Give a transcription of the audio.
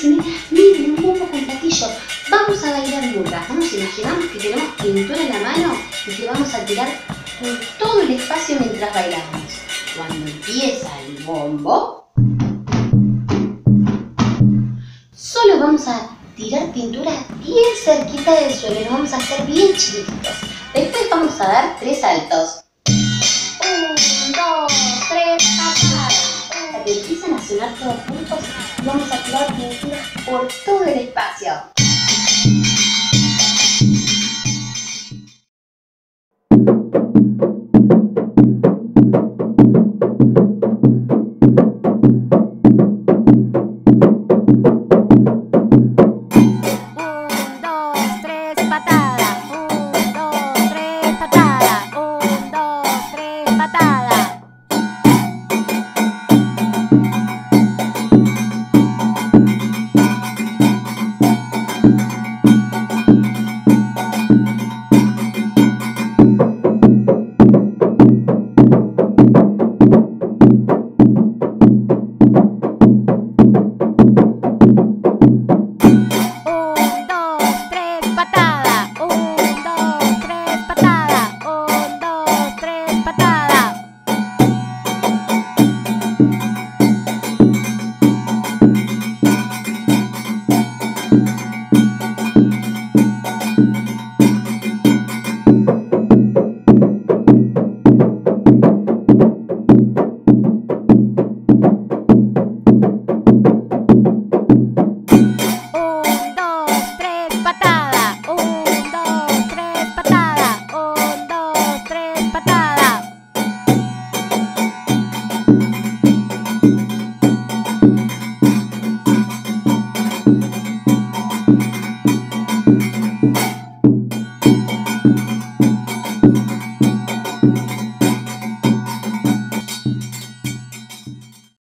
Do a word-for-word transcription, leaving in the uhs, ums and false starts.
dice, miren, un bombo con platillo. Vamos a bailar murga. Nos imaginamos que tenemos pintura en la mano y que vamos a tirar por todo el espacio mientras bailamos. Cuando empieza el bombo, solo vamos a tirar pintura bien cerquita del suelo y nos vamos a hacer bien chiquititos. Después vamos a dar tres saltos. Un, dos, tres, saltar. Hasta que empiezan a sonar todos juntos, vamos a tirar pintura por todo el espacio.